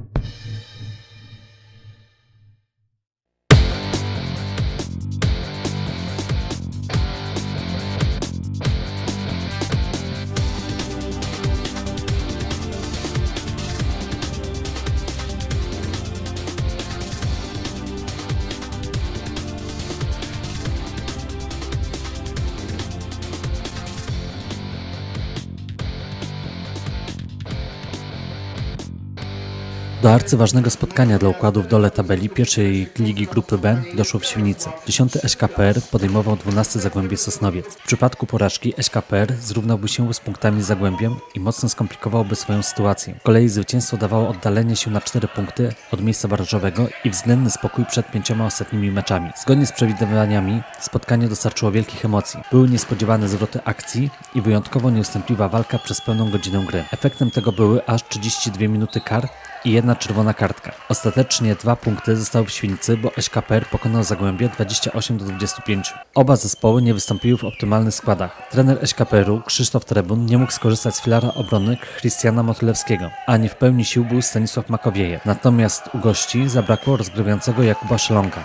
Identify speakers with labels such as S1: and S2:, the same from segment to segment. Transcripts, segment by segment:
S1: Do arcyważnego spotkania dla układu w dole tabeli pierwszej ligi grupy B doszło w Świnicy. 10. SKPR podejmował 12. Zagłębie Sosnowiec. W przypadku porażki SKPR zrównałby się z punktami z Zagłębiem i mocno skomplikowałby swoją sytuację. Z kolei zwycięstwo dawało oddalenie się na 4 punkty od miejsca barażowego i względny spokój przed 5 ostatnimi meczami. Zgodnie z przewidywaniami spotkanie dostarczyło wielkich emocji. Były niespodziewane zwroty akcji i wyjątkowo nieustępliwa walka przez pełną godzinę gry. Efektem tego były aż 32 minuty kar i 1 czerwona kartka. Ostatecznie 2 punkty zostały w Świnicy, bo SKPR pokonał Zagłębie 28-25. Oba zespoły nie wystąpiły w optymalnych składach. Trener SKPR-u Krzysztof Trebun nie mógł skorzystać z filara obrony Christiana Motylewskiego, a nie w pełni sił był Stanisław Makowieje. Natomiast u gości zabrakło rozgrywającego Jakuba Szelonga.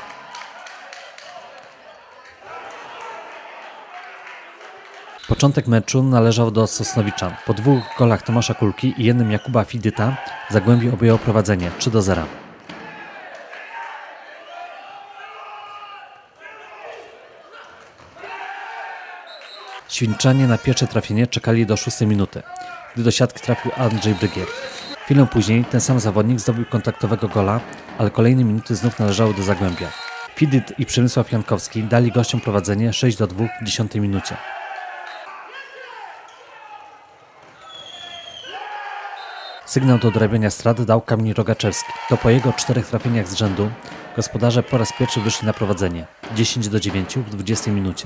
S1: Początek meczu należał do Sosnowiczan. Po 2 golach Tomasza Kulki i 1 Jakuba Fidyta Zagłębie objęło prowadzenie 3-0. Świnczanie na pierwsze trafienie czekali do 6 minuty, gdy do siatki trafił Andrzej Brygier. Chwilę później ten sam zawodnik zdobył kontaktowego gola, ale kolejne minuty znów należały do Zagłębia. Fidyt i Przemysław Jankowski dali gościom prowadzenie 6-2 w 10 minucie. Sygnał do odrabiania strat dał Kamil Rogaczewski. To po jego 4 trafieniach z rzędu gospodarze po raz pierwszy wyszli na prowadzenie 10-9 w 20 minucie.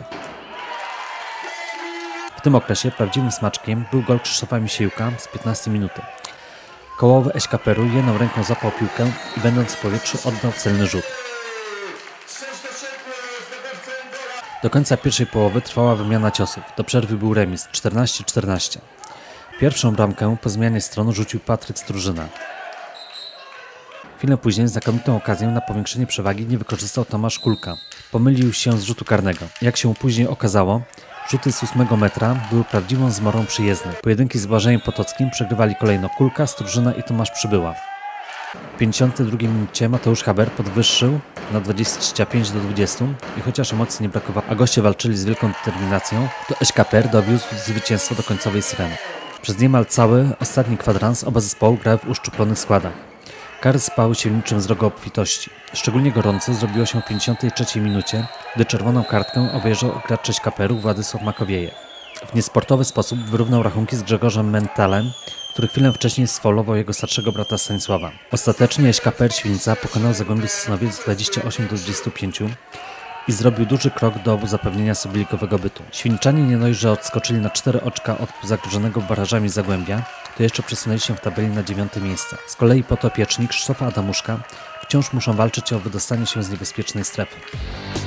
S1: W tym okresie prawdziwym smaczkiem był gol Krzysztofa Misiejuka z 15 minuty. Kołowy SKPR-u jedną ręką zapał piłkę i będąc w powietrzu oddał celny rzut. Do końca pierwszej połowy trwała wymiana ciosów. Do przerwy był remis 14-14. Pierwszą bramkę po zmianie stron rzucił Patryk Strużyna. Chwilę później znakomitą okazję na powiększenie przewagi nie wykorzystał Tomasz Kulka. Pomylił się z rzutu karnego. Jak się później okazało, rzuty z 8 metra były prawdziwą zmorą przyjezdnych. Pojedynki z Błażejem Potockim przegrywali kolejno Kulka, Strużyna i Tomasz Przybyła. W 52 minucie Mateusz Haber podwyższył na 25-20 i chociaż emocji nie brakowało, a goście walczyli z wielką determinacją, to SKPR dowiózł zwycięstwo do końcowej syreny. Przez niemal cały ostatni kwadrans oba zespoły grały w uszczuplonych składach. Kary spały się niczym z rogu obfitości. Szczególnie gorąco zrobiło się w 53 minucie, gdy czerwoną kartkę obejrzał gracz SKPR-u Władysław Makowieje. W niesportowy sposób wyrównał rachunki z Grzegorzem Mentalem, który chwilę wcześniej sfaulował jego starszego brata Stanisława. Ostatecznie SKPR Świnica pokonał Zagłębie Sosnowiec 28-25 i zrobił duży krok do zapewnienia sobie ligowego bytu. Świniczanie nie dość, że odskoczyli na 4 oczka od zagrożonego barażami Zagłębia, to jeszcze przesunęli się w tabeli na 9. miejsce. Z kolei podopieczni Krzysztofa Adamuszka wciąż muszą walczyć o wydostanie się z niebezpiecznej strefy.